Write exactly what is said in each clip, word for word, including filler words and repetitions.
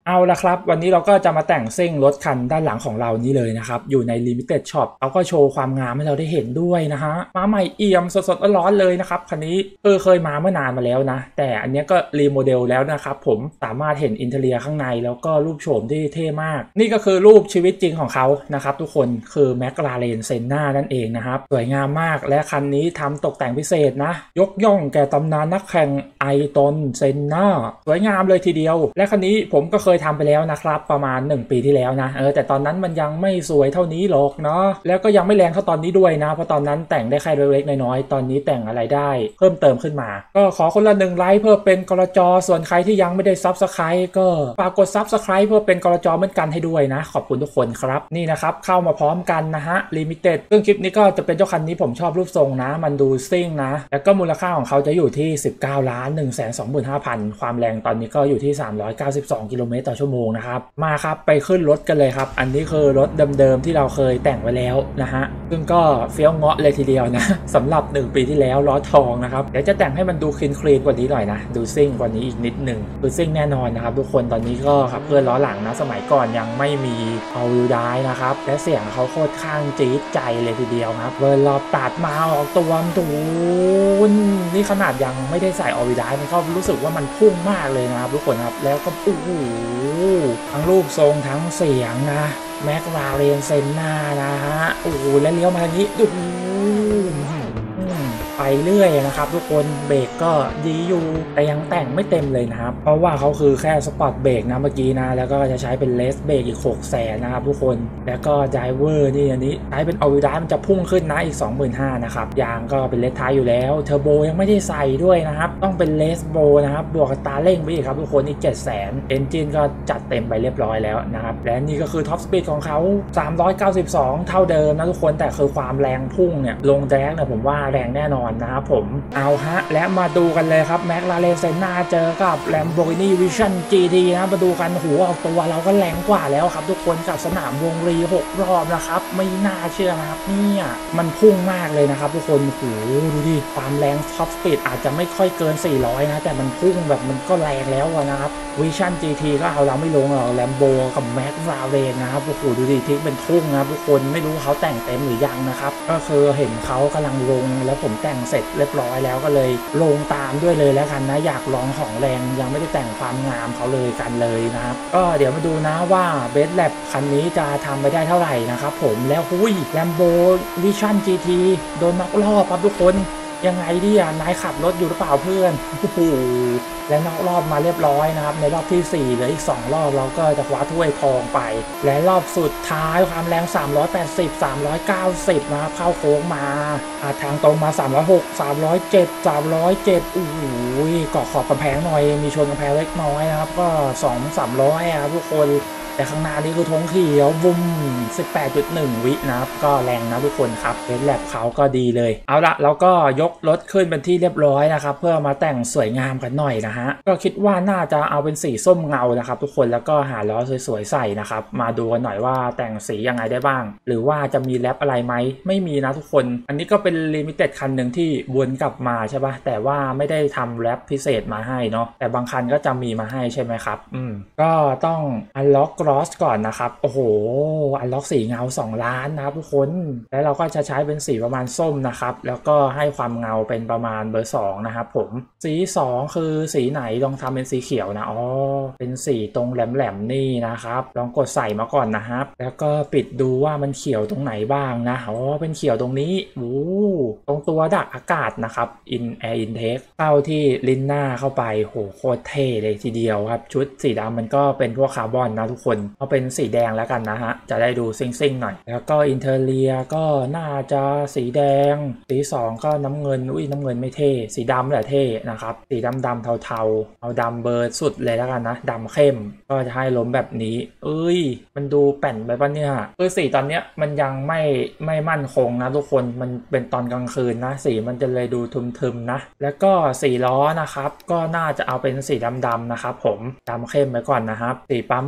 เอาละครับวันนี้เราก็จะมาแต่งซิ่งรถคันด้านหลังของเรานี้เลยนะครับอยู่ใน Limited Shop เขาก็โชว์ความงามให้เราได้เห็นด้วยนะฮะมาใหม่เอี่ยมสดๆร้อนๆเลยนะครับคันนี้เออเคยมาเมื่อนานมาแล้วนะแต่อันนี้ก็รีโมเดลแล้วนะครับผมสามารถเห็นอินเทอร์เนียข้างในแล้วก็รูปโฉมที่เท่มากนี่ก็คือรูปชีวิตจริงของเขานะครับทุกคนคือแมคลาเรนเซนน่านั่นเองนะครับสวยงามมากและคันนี้ทำตกแต่งพิเศษนะยกย่องแก่ตำนานนักแข่งไอตอนเซนน่าสวยงามเลยทีเดียวและคันนี้ผมก็เคยทำไปแล้วนะครับประมาณหนึ่งปีที่แล้วนะเออแต่ตอนนั้นมันยังไม่สวยเท่านี้หรอกเนาะแล้วก็ยังไม่แรงเท่าตอนนี้ด้วยนะเพราะตอนนั้นแต่งได้แค่เล็กๆน้อยๆตอนนี้แต่งอะไรได้เพิ่มเติมขึ้นมาก็ขอคนละหนึ่งไลค์เพื่อเป็นกรจส่วนใครที่ยังไม่ได้ซับสไครต์ก็ฝากกดซับสไครต์เพื่อเป็นกรจเหมือนกันให้ด้วยนะขอบคุณทุกคนครับนี่นะครับเข้ามาพร้อมกันนะฮะลิมิเต็ดซึ่งคลิปนี้ก็จะเป็นเจ้าคันนี้ผมชอบรูปทรงนะมันดูซิ่งนะแล้วก็มูลค่าของเขาจะอยู่ที่สิบเก้าล้าน หนึ่งแสนสองหมื่นห้าพัน ความแรงตอนนี้ก็อยู่ที่สามร้อยเก้าสิบสองกิโลเมตรต่อชั่วโมงนะครับมาครับไปขึ้นรถกันเลยครับอันนี้คือรถเดิมๆที่เราเคยแต่งไว้แล้วนะฮะซึ่งก็เฟี้ยวเงาะเลยทีเดียวนะสำหรับหนึ่งปีที่แล้วล้อทองนะครับเดี๋ยวจะแต่งให้มันดูคลีนคลีนกว่านี้หน่อยนะดูซิ่งกว่านี้อีกนิดหนึ่งดูซิ่งแน่นอนนะครับทุกคนตอนนี้ก็ขับเคลื่อนล้อหลังนะสมัยก่อนยังไม่มีเอาวิวได้นะครับและเสียงเขาโคตรข้างจี๊ดใจเลยทีเดียวครับเวลาตัดมาออกตัวตูนนี่ขนาดยังไม่ได้ใส่ออวิวได้มันก็รู้สึกว่ามันพุ่งมากเลยนะครับทุกคนครับแล้วก็โอ้โหทั้งรูปทรงทั้งเสียงนะแม็กลาเรนเซนน่านะฮะโอ้โหแล้วเลี้ยวมาทางนี้ดูไปเรื่อยนะครับทุกคนเบรกก็ดีอยู่แต่ยังแต่งไม่เต็มเลยนะครับเพราะว่าเขาคือแค่สปอร์ตเบรกนะเมื่อกี้นะแล้วก็จะใช้เป็นเลสเบรกอีกหกแสนนะครับทุกคนแล้วก็ไดเวอร์นี่อันนี้ใช้เป็นออวิวได้มันจะพุ่งขึ้นนะอีก สองหมื่นห้าพัน นะครับยางก็เป็นเลสท้ายอยู่แล้วเทอร์โบยังไม่ได้ใส่ด้วยนะครับต้องเป็นเลสโบนะครับบวกตาเร่งไปอีกครับทุกคนอีก เจ็ดแสน เอนจินก็จัดเต็มไปเรียบร้อยแล้วนะครับและนี่ก็คือท็อปสปีดของเขาสามร้อยเก้าสิบสองเท่าเดิมนะทุกคนแต่คือความแรงพุ่งเนี่ยลงแดกเนี่ยผมว่าแรงแน่นอนนะครับผมเอาฮะและมาดูกันเลยครับแมคลาเรนเซนน่าเจอกับ Lamborghini Vision จี ที นะมาดูกันหัวออกตัวเราก็แรงกว่าแล้วครับทุกคนกับสนามวงรีหกรอบนะครับไม่น่าเชื่อนะครับเนี่ยมันพุ่งมากเลยนะครับทุกคนโหดูดิความแรงท็อปสปีดอาจจะไม่ค่อยเกินสี่ร้อยนะแต่มันพุ่งแบบมันก็แรงแล้วนะครับ Vision จี ที ก็เอาเราไม่ลงหรอก Lambo กับแมคลาเรนนะครับโอ้โหดูดิทิ้งเป็นทุ่งนะทุกคนไม่รู้เขาแต่งเต็มหรือยังนะครับก็คือเห็นเขากำลังลงแล้วผมแต่งเสร็จเรียบร้อยแล้วก็เลยลงตามด้วยเลยแล้วกันนะอยากลองของแรงยังไม่ได้แต่งความงามเขาเลยกันเลยนะครับก็เดี๋ยวมาดูนะว่าเบสแลบคันนี้จะทำไปได้เท่าไหร่นะครับผมแล้วหุ้ย Lambo Vision จี ที โดนน็อกรอบครับทุกคนยังไงดิอ่ะนายขับรถอยู่หรือเปล่าเพื่อนโอ้โหและนอกรอบมาเรียบร้อยนะครับในรอบที่สี่เหลืออีกสองรอบเราก็จะคว้าถ้วยทองไปและรอบสุดท้ายความแรงสามร้อยแปดสิบ สามร้อยเก้าสิบนะครับเข้าโค้งมาทางตรงมาสามร้อยหก สามร้อยเจ็ด สามร้อยเจ็ดโอ้โหเกาะขอบกำแพงหน่อยมีชนกำแพงเล็กน้อยนะครับก็ สองถึงสามร้อยครับทุกคนแต่ข้างหน้านี่คือธงเขียวบุ้ม สิบแปดจุดหนึ่ง วินะครับก็แรงนะทุกคนครับเบสแลบเขาก็ดีเลยเอาละเราก็ยกรถขึ้นเป็นที่เรียบร้อยนะครับเพื่อมาแต่งสวยงามกันหน่อยนะฮะก็คิดว่าน่าจะเอาเป็นสีส้มเงานะครับทุกคนแล้วก็หาล้อสวยๆใส่นะครับมาดูกันหน่อยว่าแต่งสียังไงได้บ้างหรือว่าจะมีแรปอะไรไหมไม่มีนะทุกคนอันนี้ก็เป็นลิมิเต็ดคันหนึ่งที่วนกลับมาใช่ปะแต่ว่าไม่ได้ทำแรปพิเศษมาให้เนาะแต่บางคันก็จะมีมาให้ใช่ไหมครับอืมก็ต้องอันล็อกลอสก่อนนะครับโอ้โหอันล็อกสีเงาสองล้านนะครับทุกคนแล้วเราก็จะใช้เป็นสีประมาณส้มนะครับแล้วก็ให้ความเงาเป็นประมาณเบอร์สองนะครับผมสีสองคือสีไหนลองทำเป็นสีเขียวนะอ๋อเป็นสีตรงแหลมๆนี่นะครับลองกดใส่มาก่อนนะครับแล้วก็ปิดดูว่ามันเขียวตรงไหนบ้างนะอ๋อเป็นเขียวตรงนี้โอ้ตรงตัวดักอากาศนะครับ in air intake เข้าที่ลิ้นหน้าเข้าไปโหโคตรเท่เลยทีเดียวครับชุดสีดำมันก็เป็นพวกคาร์บอนนะทุกคนเอาเป็นสีแดงแล้วกันนะฮะจะได้ดูซิ่งๆหน่อยแล้วก็อินเทอร์เนียก็น่าจะสีแดงสีสองก็น้ำเงินอุ้ยน้ำเงินไม่เท่สีดำแหละเท่นะครับสีดำดำเทาๆเอาดำเบอร์สุดเลยแล้วกันนะดำเข้มก็จะให้ล้มแบบนี้เอ้ยมันดูแป่นไปปะเนี่ยคือสีตอนเนี้ยมันยังไม่ไม่มั่นคงนะทุกคนมันเป็นตอนกลางคืนนะสีมันจะเลยดูทึมๆนะแล้วก็สีล้อนะครับก็น่าจะเอาเป็นสีดำๆนะครับผมดำเข้มไปก่อนนะครับสีปั๊มก็สีแดง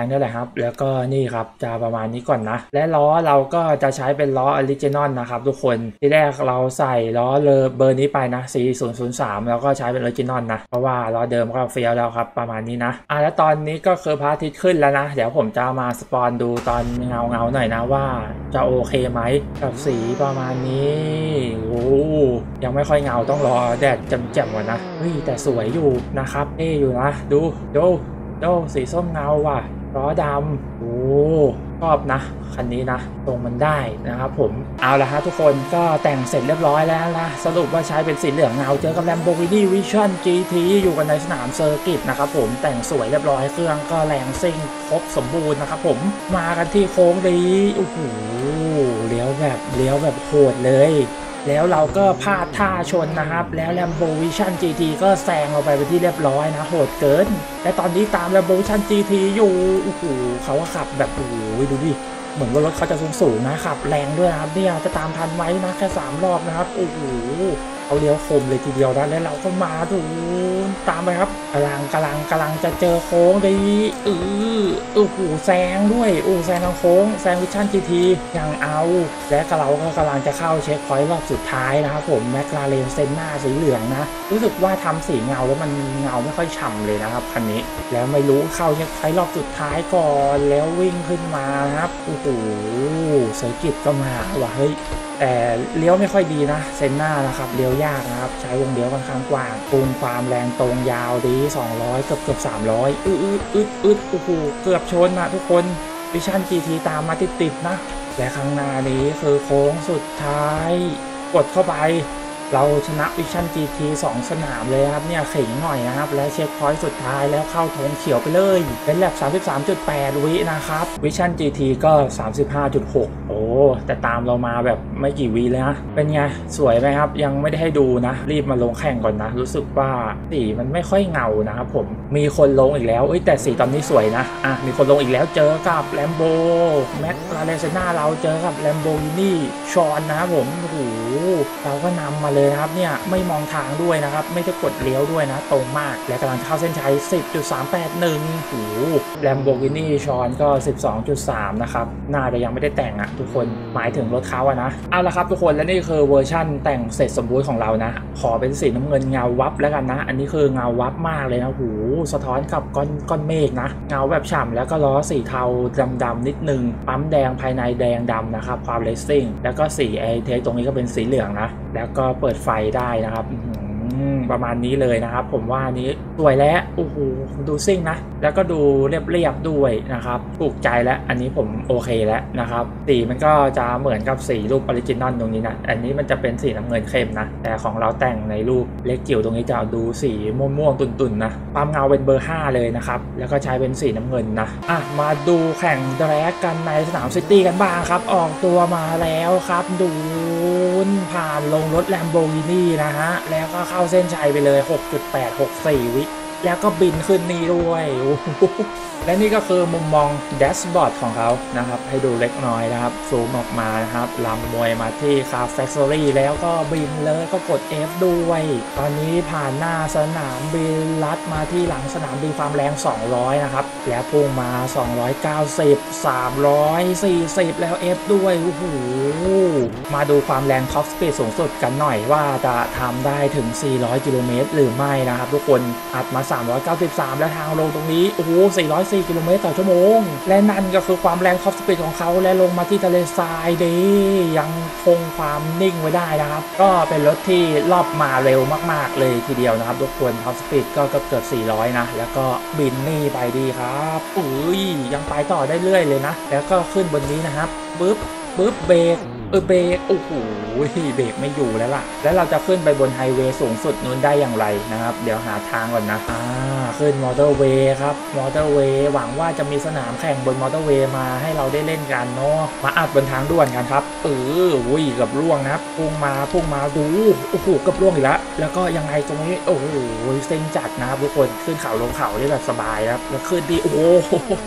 งนี่แหละครับแล้วก็นี่ครับจะประมาณนี้ก่อนนะและล้อเราก็จะใช้เป็นล้อออริจินอลนะครับทุกคนที่แรกเราใส่ล้อเลยเบอร์นี้ไปนะสี่ศูนย์ศูนย์สามแล้วก็ใช้เป็นออริจินอลนะเพราะว่าล้อเดิมก็เฟี้ยวแล้วครับประมาณนี้นะอ่ะแล้วตอนนี้ก็คือพระอาทิตย์ขึ้นแล้วนะเดี๋ยวผมจะมาสปอนดูตอนเงาเงาหน่อยนะว่าจะโอเคไหมกับสีประมาณนี้โอ้ยังไม่ค่อยเงาต้องรอแดดแจ่มๆก่อนนะเฮ้ยแต่สวยอยู่นะครับเอ้อยู่นะดูดูดูสีส้มเงาว่ะล้อดำโอ้ชอบนะคันนี้นะตรงมันได้นะครับผมเอาละฮะทุกคนก็แต่งเสร็จเรียบร้อยแล้วนะสรุปว่าใช้เป็นสีเหลืองเงาเจอกับ Lamborghini Vision จี ที อยู่กันในสนามเซอร์กิตนะครับผมแต่งสวยเรียบร้อยเครื่องก็แรงซิ่งครบสมบูรณ์นะครับผมมากันที่โค้งดีโอ้โหเลี้ยวแบบเลี้ยวแบบโหดเลยแล้วเราก็พลาดท่าชนนะครับแล้ว Lambo Vision จี ที ก็แซงเราไปเป็นที่เรียบร้อยนะโหดเกินและตอนนี้ตาม Lambo Vision จี ที อยู่โอ้โหเขาขับแบบโอ้โหดูดิเหมือนว่ารถเขาจะสูงๆนะขับแรงด้วยนะครับเนี่ยจะตามทันไหมนะแค่สามรอบนะครับโอ้โหเขาเลี้ยวคมเลยทีเดียวนะแล้วเราก็มาดูตามไปครับกำลังกำลังกำลังจะเจอโค้งดีเออโอ้โหแซงด้วยโอ้แซงทางโค้งแซงวิชั่น จี ที ยังเอาและเราก็กำลังจะเข้าเช็คพอยต์รอบสุดท้ายนะครับผมแมคลาเรนเซนหน้าสีเหลืองนะรู้สึกว่าทำสีเงาแล้วมันเงาไม่ค่อยฉ่ำเลยนะครับคันนี้แล้วไม่รู้เข้าเช็คพอยต์รอบสุดท้ายก่อนแล้ววิ่งขึ้นมาครับโอ้โหเซอร์กิตก็มาว่ะเฮ้ยแต่เลี้ยวไม่ค่อยดีนะเซนหน้านะครับเลี้ยวยากนะครับใช้วงเลี้ยวค่อนข้างกว้างปูนความแรงตรงยาวดีสองร้อยเกือบเกือบสามร้อยอึดอึดอึดอึดโอ้โหเกือบชนนะทุกคนวิชั่น จี ที ตามมาติดๆนะและข้างหน้านี้คือโค้งสุดท้ายกดเข้าไปเราชนะวิชั่น จี ที สองสนามเลยครับเนี่ยเข่งหน่อยนะครับและเช็คพอยต์สุดท้ายแล้วเข้าธงเขียวไปเลยเป็นแลบ สามสิบสามจุดแปด วินะครับวิชั่น จี ที ก็ สามสิบห้าจุดหก โอ้แต่ตามเรามาแบบไม่กี่วิเลยนะเป็นไงสวยไหมครับยังไม่ได้ให้ดูนะรีบมาลงแข่งก่อนนะรู้สึกว่าสีมันไม่ค่อยเงานะครับผมมีคนลงอีกแล้วเอ้ยแต่สีตอนนี้สวยนะอ่ะมีคนลงอีกแล้วเจอกับ Lambo แมคลาเรนเซน่าเราเจอกับ Lamborghini ชอนนะครับผมโอ้โหเราก็นำมาเลยนะครับเนี่ยไม่มองทางด้วยนะครับไม่ได้กดเลี้ยวด้วยนะตรงมากและกำลังเข้าเส้นชัย สิบจุดสามแปดหนึ่ง โอ้โห Lamborghini ชอนก็ สิบสองจุดสาม นะครับน่าจะยังไม่ได้แต่งอะทุกคนหมายถึงรถเขาอะนะเอาละครับทุกคนและนี่คือเวอร์ชั่นแต่งเสร็จสมบูรณ์ของเรานะขอเป็นสีน้ำเงินเงาวับแล้วกันนะอันนี้คือเงาวับมากเลยนะโอ้โหสะท้อนกับก้อนก้อนเมฆนะเงาแบบฉ่ำแล้วก็ล้อสีเทาดำๆนิดนึงปั๊มแดงภายในแดงดำนะครับความเลสซิ่งแล้วก็สีไอเทคตรงนี้ก็เป็นสีเหลืองนะแล้วก็เปิดไฟได้นะครับประมาณนี้เลยนะครับผมว่านี้สวยแล้วโอ้โหดูซิ่งนะแล้วก็ดูเรียบๆด้วยนะครับถูกใจแล้วอันนี้ผมโอเคแล้วนะครับสีมันก็จะเหมือนกับสีรูปออริจินอลตรงนี้นะอันนี้มันจะเป็นสีน้ำเงินเข้มนะแต่ของเราแต่งในรูปเล็กจิ๋วตรงนี้จะดูสีม่วงๆตุ่นๆนะความเงาเป็นเบอร์ห้าเลยนะครับแล้วก็ใช้เป็นสีน้ำเงินนะอ่ะมาดูแข่งแดร็กกันในสนามซิตี้กันบ้างครับออกตัวมาแล้วครับดูผ่านลงรถ Lamborghini นะฮะแล้วก็เข้าเส้นชัยไปเลย หกจุดแปดหกสี่ วิแล้วก็บินขึ้นนี่ด้วยและนี่ก็คือมุมมองแดชบอร์ดของเขานะครับให้ดูเล็กน้อยนะครับซูมออกมานะครับลำมวยมาที่คาร์แฟคทอรี่แล้วก็บินเลยก็กด F ด้วยตอนนี้ผ่านหน้าสนามบินลัดมาที่หลังสนามบินความแรงสองร้อยนะครับแล้วพุ่งมาสองร้อยเก้าสิบ สามร้อยสี่สิบแล้ว F ด้วยโอ้โหมาดูความแรงท็อปสปีดสูงสุดกันหน่อยว่าจะทำได้ถึงสี่ร้อยกิโลเมตรหรือไม่นะครับทุกคนอัดมาสามร้อยเก้าสิบสามแล้วทางลงตรงนี้โอ้โหสี่ร้อยสี่กิโลเมตรต่อชั่วโมงและนั่นก็คือความแรงท็อปสปีดของเขาและลงมาที่ทะเลทรายดียังคงความนิ่งไว้ได้นะครับก็เป็นรถที่รอบมาเร็วมากๆเลยทีเดียวนะครับทุกคนท็อปสปีดก็เกือบสี่ร้อยนะแล้วก็บินนี่ไปดีครับอุ้ยยังไปต่อได้เรื่อยเลยนะแล้วก็ขึ้นบนนี้นะครับปึ๊บปึ๊บเบรกเออเบรกโอ้โหเบรกไม่อยู่แล้วล่ะแล้วเราจะขึ้นไปบนไฮเวย์สูงสุดนู้นได้อย่างไรนะครับเดี๋ยวหาทางก่อนนะอ่าขึ้นมอเตอร์เวย์ครับมอเตอร์เวย์หวังว่าจะมีสนามแข่งบนมอเตอร์เวย์มาให้เราได้เล่นกันเนาะมาอัดบนทางด่วนกันครับเออวุ้ยกับร่วงนะพุ่งมาพุ่งมาดูโอ้โหกับร่วงอีกแล้วแล้วก็ยังไงตรงนี้โอ้โหเซ็งจัดนะครับทุกคนขึ้นเขาลงเขาได้แบบสบายครับแล้วขึ้นดีโอ้โห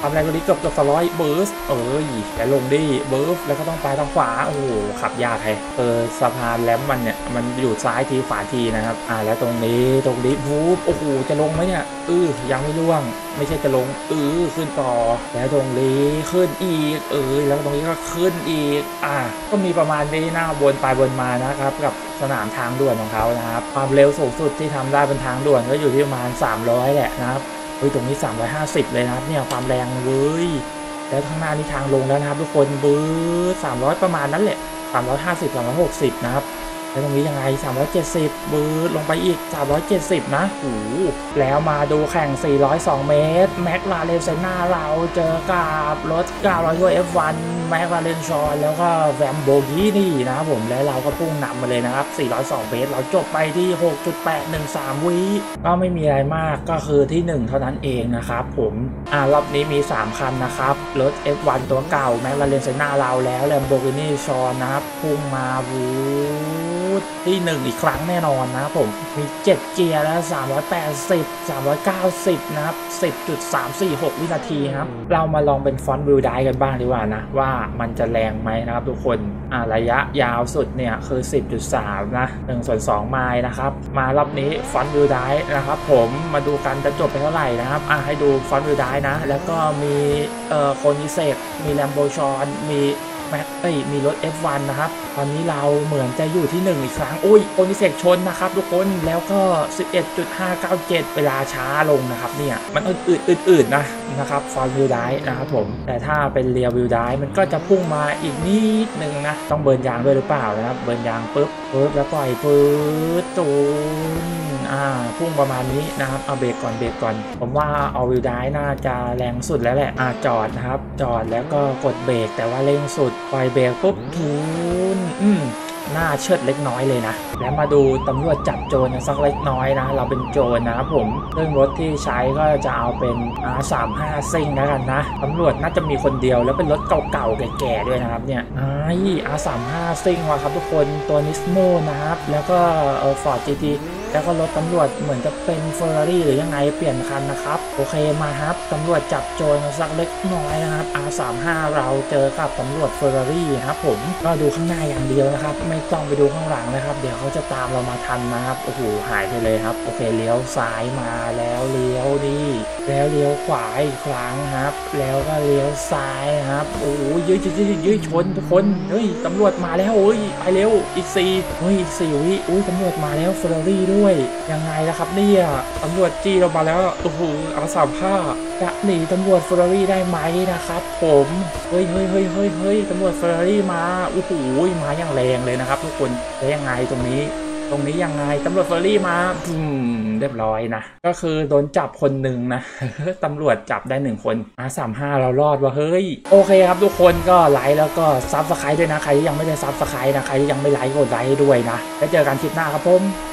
ความแรงตัวนี้เกือบเกือบสองร้อยเบิร์สเอ้ยแต่ลงดิเบิร์สแล้วก็ต้องไปทางขวาโอ้โหขับยากเลยเออสะพานแลมมันเนี่ยมันอยู่ซ้ายทีขวาทีนะครับอ่าแล้วตรงนี้ตรงนี้วูบโอ้โหจะลงไหมเนี่ยเออยังไม่ล่วงไม่ใช่จะลงเออขึ้นต่อแล้วตรงนี้ขึ้นอีกเออแล้วตรงนี้ก็ขึ้นอีกอ่าก็มีประมาณนี้นะวนไปวนมานะครับกับสนามทางด่วนของเขานะครับความเร็วสูงสุดที่ทำได้เป็นทางด่วนก็อยู่ที่ประมาณสามร้อยแหละนะครับเฮ้ยตรงนี้สามร้อยห้าสิบเลยนะครับเนี่ยความแรงเว้ยแล้วข้างหน้านี่ทางลงแล้วนะครับทุกคนบื้อสามร้อยประมาณนั้นแหละสามร้อยห้าสิบ สามร้อยหกสิบนะครับแล้วตรงนี้ยังไงสามร้อยเจ็ดสิบบื้อลงไปอีกสามร้อยเจ็ดสิบนะโอ้แล้วมาดูแข่งสี่ร้อยสองเมตรแม็กลาเรนเซน่าเราเจอกับรถเก้าร้อยถ้วย เอฟ วัน แม็กลาเรนชอนแล้วก็แวมโบกี้นี่นะครับผมและเราก็พุ่งนำมาเลยนะครับสี่ร้อยสองเมตรเราจบไปที่ หกจุดแปดหนึ่งสาม วิก็ไม่มีอะไรมากก็คือที่หนึ่งเท่านั้นเองนะครับผมอ่ารอบนี้มีสามคันนะครับรถ เอฟ วัน ตัวเก่าแม็กลาเรนเซน่าเราแล้วแลมโบกินี่ชอนนะครับพุ่งมาวูดที่หนึ่งอีกครั้งแน่นอนนะครับผมมีเจ็ดเกียร์แล้วสามร้อยแปดสิบ สามร้อยเก้าสิบนะครับ สิบจุดสามสี่หก วินาทีครับเรามาลองเป็นฟอนต์วิวไดกันบ้างดีกว่านะว่ามันจะแรงไหมนะครับทุกคนอ่าระยะยาวสุดเนี่ยคือ สิบจุดสาม นะหนึ่งส่วนสองไมล์นะครับมารอบนี้ฟอนต์วิวไดนะครับผมมาดูกันจะจบไปเท่าไหร่นะครับอ่าให้ดูฟอนต์วิวไดนะแล้วก็มีเอ่อโคนิเซกมีแลมโบชอนมีแม็กเอ้ยมีรถ เอฟ วัน นะครับตอนนี้เราเหมือนจะอยู่ที่หนึ่งอีกครั้งโอ้ยโอนิเซกชนนะครับทุกคนแล้วก็ สิบเอ็ดจุดห้าเก้าเจ็ด เวลาช้าลงนะครับเนี่ยมันอืดๆอืดๆนะนะครับฟอนต์วิวไดนะครับผมแต่ถ้าเป็นเรียลวิวไดมันก็จะพุ่งมาอีกนิดนึงนะต้องเบิร์นยางด้วยหรือเปล่านะครับเบิร์นยางปุ๊บปุ๊บแล้วปล่อยปุ๊บจูนอ่าพุ่งประมาณนี้นะครับเอาเบรกก่อนเบรกก่อนผมว่าเอาวิวไดน่าจะแรงสุดแล้วแหละอ่าจอดนะครับจอดแล้วก็กดเบรกแต่ว่าเร่งสุดปล่อยเบรกปุ๊บทูนอืมหน้าเชิดเล็กน้อยเลยนะแล้วมาดูตำรวจจับโจรสักเล็กน้อยนะเราเป็นโจรนะครับผมซึ่งรถที่ใช้ก็จะเอาเป็น อาร์ สามสิบห้า ซิ่งแล้วกันนะตำรวจน่าจะมีคนเดียวแล้วเป็นรถเก่าๆแก่ๆด้วยนะครับเนี่ยไอ้ อาร์ สามสิบห้า ซิ่งว่ะครับทุกคนตัวนิสโมนะครับแล้วก็เออ Ford จี ที แล้วก็รถตำรวจเหมือนจะเป็น Ferrari หรือยังไงเปลี่ยนคันนะครับโอเคมาครับตำรวจจับโจรสักเล็กน้อยนะครับ อาร์ สามสิบห้า เราเจอกับตำรวจ Ferrari ครับผมก็ดูข้างหน้าอย่างเดียวนะครับไม่ต้องไปดูข้างหลังนะครับเดี๋ยวเขาจะตามเรามาทันนะครับโอ้โหหายไปเลยครับโอเคเลี้ยวซ้ายมาแล้วเลี้ยวดีแล้วเลี้ยวขวาอีกครั้งครับแล้วก็เลี้ยวซ้ายครับโอ้ยยืดยืดยืดชนทุกคนเฮ้ยตำรวจมาแล้วโอ้ยไปเร็วอีกสี่เฮ้ยอีกสี่วิอุ้ยตำรวจมาแล้ว Ferrari ด้วยยังไงนะครับเนี่ยตำรวจจี้เรามาแล้วโอ้โหอาสามห้าจะหนีตำรวจ Ferrari ได้ไหมนะครับผมเฮ้ยเฮ้ยเฮ้ยเฮ้ยเฮ้ยตำรวจ Ferrari มาโอ้โหมาอย่างแรงเลยนะครับทุกคนแล้วยังไงตรงนี้ตรงนี้ยังไงตำรวจ Ferrari มาอืมเรียบร้อยนะก็คือโดนจับคนหนึ่งนะ ตำรวจจับได้หนึ่งคน อาร์ สามสิบห้า เรารอดว่ะเฮ้ยโอเคครับทุกคนก็ไลค์แล้วก็ซับสไครต์ด้วยนะใครที่ยังไม่ได้ซับสไครต์นะใครที่ยังไม่ไลค์กดไลค์ด้วยนะแล้วเจอกันคลิปหน้าครับผม